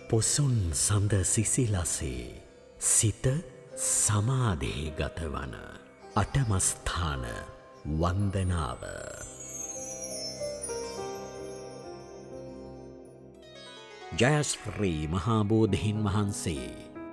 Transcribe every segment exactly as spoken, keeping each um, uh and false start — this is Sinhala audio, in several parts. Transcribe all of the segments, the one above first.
පොසොන් සඳ සිසිලසේ සිත සමාධියේ ගතවන අටමස්ථාන වන්දනාව. ජයශ්‍රී මහා බෝධීන් වහන්සේ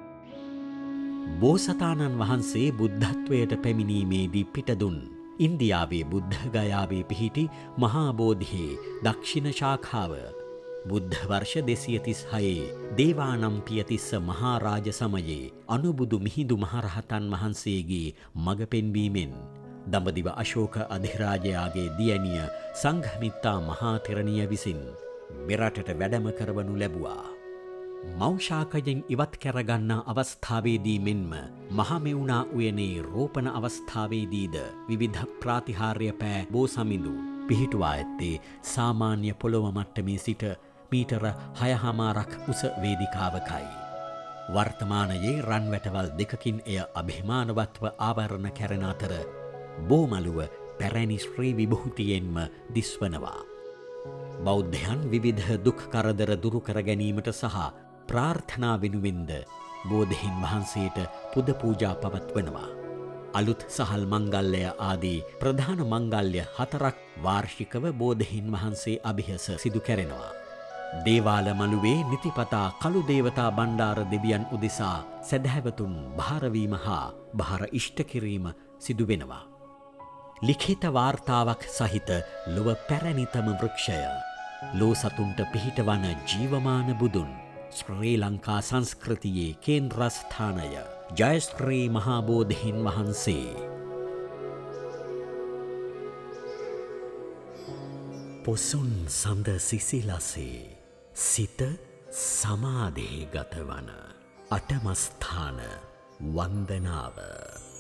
බෝසතාණන් වහන්සේ බුද්ධත්වයට පැමිණීමේදී පිටදුන් ඉන්දියාවේ බුද්ධ ගයාවේ පිහිටි මහා බෝධියේ දක්ෂිණ ශාඛාව බුද්ධ වර්ෂ දෙසිය තිස්හයේ දේවානම්පියතිස්ස මහාරාජ සමයේ අනුබුදු මිහිඳු මහරහතන් වහන්සේගේ මඟ පෙන්වීමෙන් දඹදිව අශෝක අධිරාජයාගේ දියණිය සංඝමිත්තා මහා තෙරණිය විසින් මෙරටට වැඩම කරවනු ලැබුවා. මෞෂාකයෙන් ඉවත් කරගන්නා අවස්ථාවේදී මෙන්ම මහමෙවුනා උයනේ රෝපණ අවස්ථාවේදීද විවිධ ප්‍රාතිහාර්ය පෑ බෝසමිඳු පිහිටුවා ඇත්තේ සාමාන්‍ය පොළොව මට්ටමේ සිට මීටර හයහමාරක් උස වේදිකාවකයි. වර්තමානයේ රන්වැටවල් දෙකකින් එය අභිමානවත්ව ආවරණ කැරෙන අතර බෝමළුව පැරැණි ශ්‍රී විභූතියෙන්ම දිස්වනවා. බෞද්ධයන් විවිධ දුක් කරදර දුරු කර ගැනීමට සහ ප්‍රාර්ථනා වෙනුවෙන්ද බෝධීන් වහන්සේට පුද පූජා පවත්වනවා. අලුත් සහල් මංගල්‍යය ආදී ප්‍රධාන මංගල්‍ය හතරක් වාර්ෂිකව බෝධීන් වහන්සේ අභියස සිදු කෙරෙනවා. දේවාල මළුවේ නිතිපතා කළු දේවතා බණ්ඩාර දෙවියන් උදෙසා සැදැහැවතුන් භාරවීම හා භාර ඉෂ්ට කිරීම සිදු වෙනවා. ලිඛිත වාර්තාවක් සහිත ලොව පැරණිතම වෘක්ෂය ලෝ සතුන්ට පිහිටවන ජීවමාන බුදුන් ශ්‍රී ලංකා සංස්කෘතියේ කේන්ද්‍රස්ථානය ජයශ්‍රී මහා බෝධීන් වහන්සේ. පොසොන් සඳ සිසිලසේ සිත සමාධියේ ගතවන අටමස්ථාන වන්දනාව.